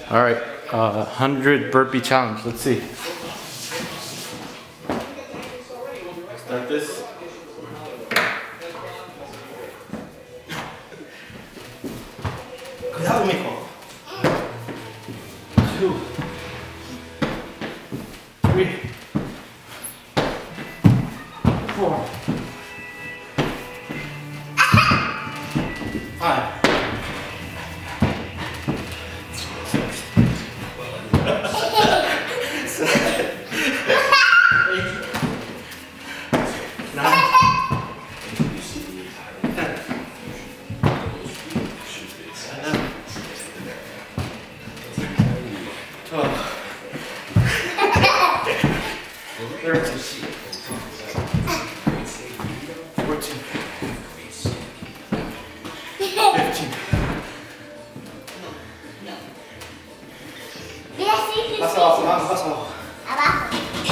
All right, 100 burpee challenge. Let's see. Start this. Cuidado, mijo. 2, 3, 4, 5. Más abajo, más abajo. Abajo.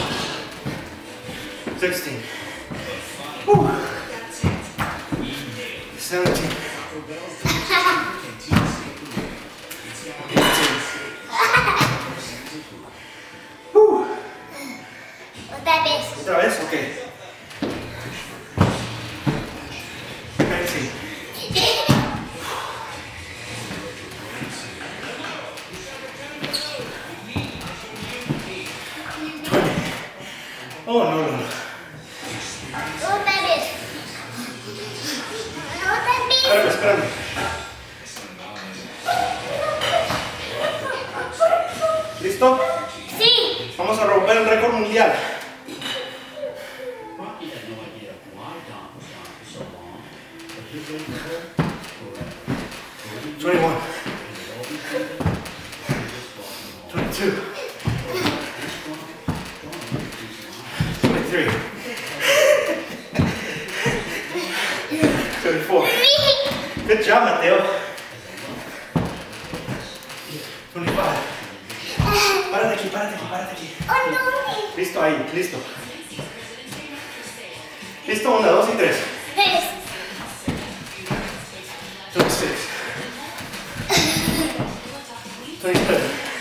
16. 17. 18. Otra vez. ¿Otra vez? Ok. 20. 20. Oh, no, no, no. Otra vez. Otra vez. Espérame, espérame. ¿Listo? Sí. Vamos a romper el récord mundial. 21. 22. 23. 24. Good job, Mateo. 25. Párate aquí, párate aquí, párate aquí. Oh, no. Listo ahí, listo. Listo, 1, 2 y 3. 3. 26. 27.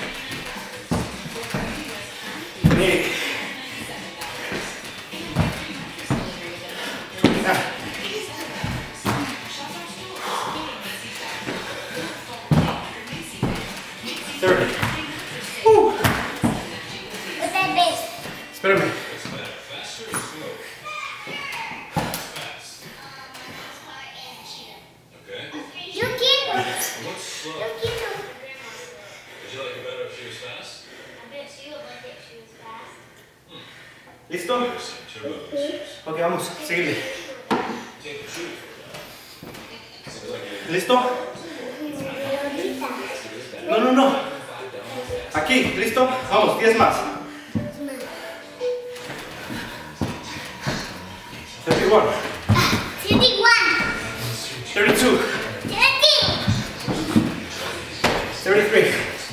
28. 29. 30. Otra vez. Espérame. Yo quiero. Yo quiero. ¿Listo? Ok, vamos, síguele. ¿Listo? No, no, no. Aquí, ¿listo? Vamos, 10 más. 31. 31. 32. 33.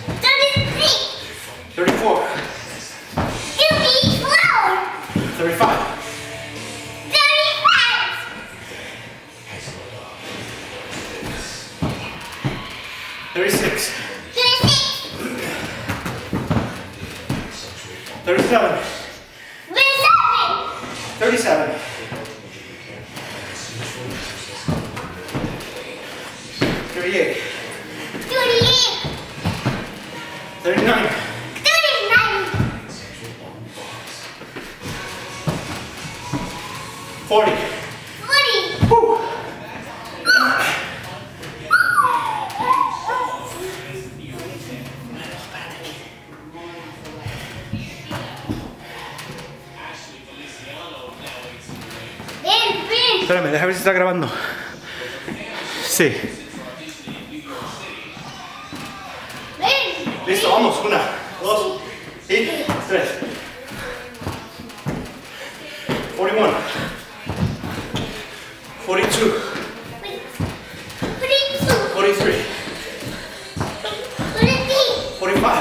34. 35. 36. 37. 37. 38. 39. 40. Woo. Espérame, déjame ver si está grabando. Sí. Listo, vamos. 1, 2 y 3. 41. 42. 43. 45.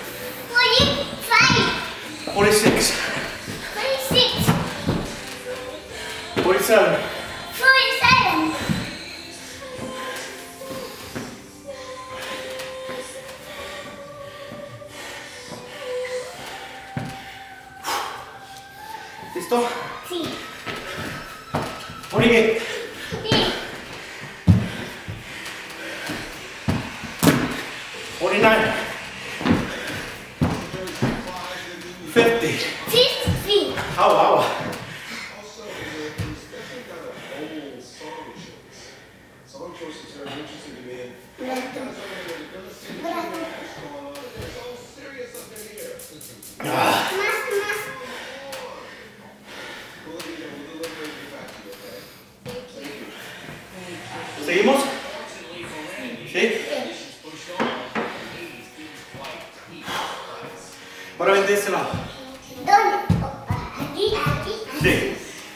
46. 47. 48. ¿Listo? Sí. 48. Sí. 49. 50. 50. Agua, agua. Ah. ¿Seguimos? ¿Sí? Ahora vente de este lado. ¿Dónde? Aquí, aquí. Sí.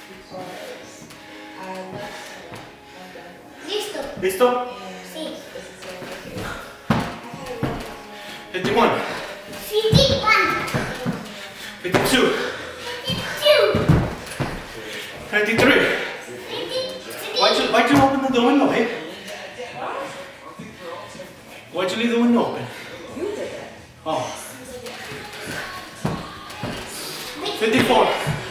Listo. ¿Listo? Sí. 51. 51. 52. 52. 23. 53. Why'd you open the window, babe? Why'd you leave the window open? You did it. Oh. 54.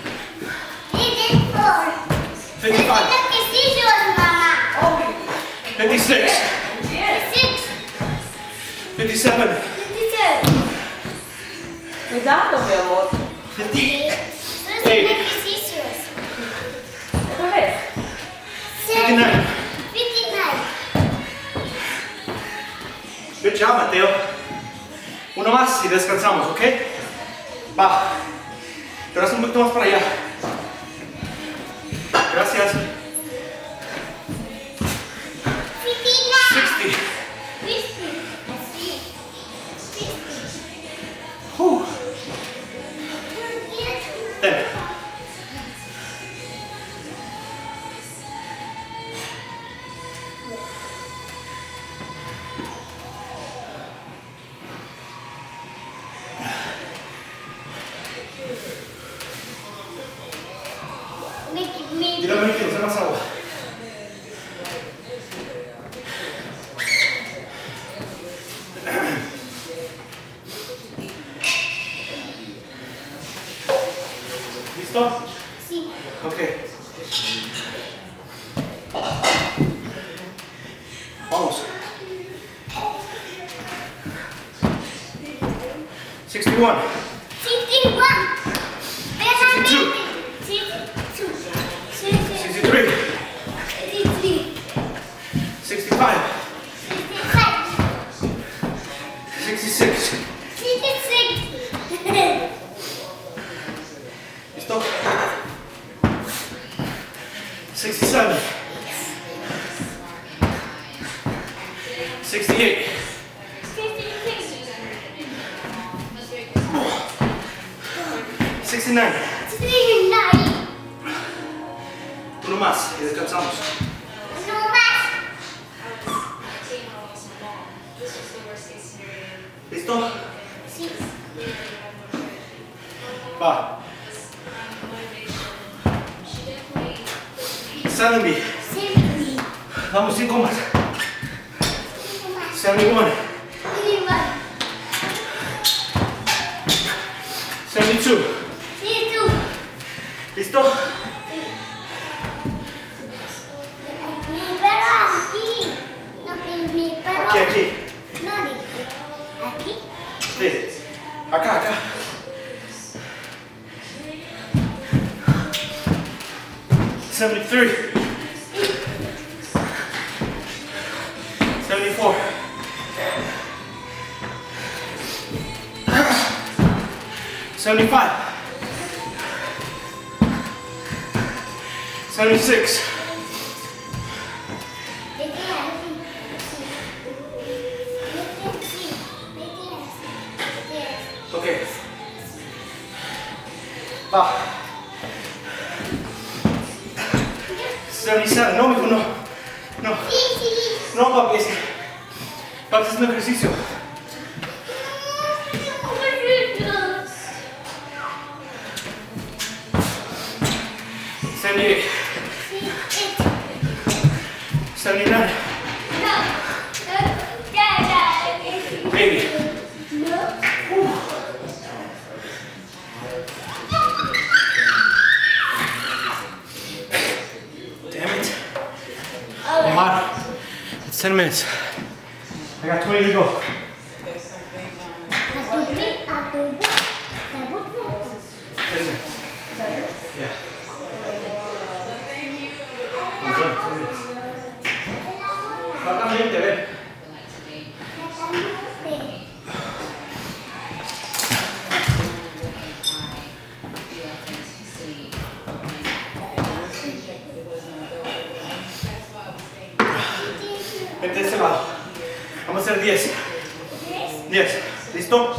54. 55. Ejercicios, mamá. Oh, 56. 56. 57. 57. cuidado, mi amor. 58. Son ejercicios. Otra vez. 59. 59. Good job, Mateo. Uno más y descansamos, ¿ok? Va. Te das un poquito más para allá. Gracias. 59. 60. 50. Así. 50. 10. Tírame que usa más agua. ¿Listo? Sí. Ok. Vamos. 61. 61. 62. 63. 65. 66. ¿Listo? 67. 68. 69. Uno más y descansamos. ¿Listo? Va. 70. Vamos, 5 más. 71. 72. ¿Listo? Aquí, aquí. Aquí. Sí. Acá, acá. 73. 74. 75. 76. Ok. Va. 77. No, mijo, no. No. No, papi, es que estás haciendo ejercicio. 78. 79. Baby. 10 minutes. I got 20 to go. Yeah. Faltan 20, ven. Vente de este lado. Vamos a hacer 10. 10. ¿Listo?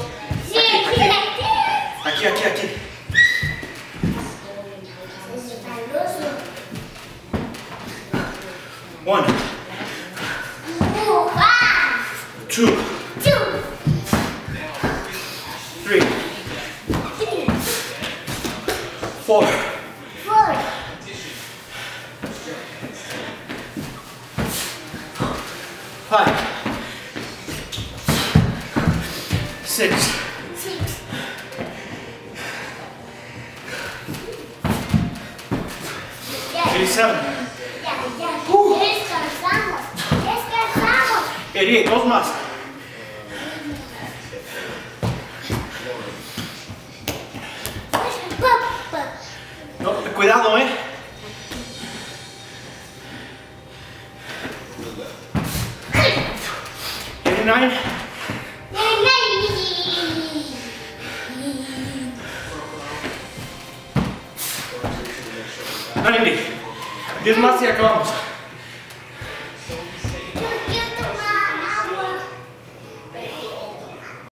Aquí. 1, 2, 3, 4, 5, 6, 7. Descansamos. Quería 2 más. No, cuidado, 89. 90. 10 más y acabamos.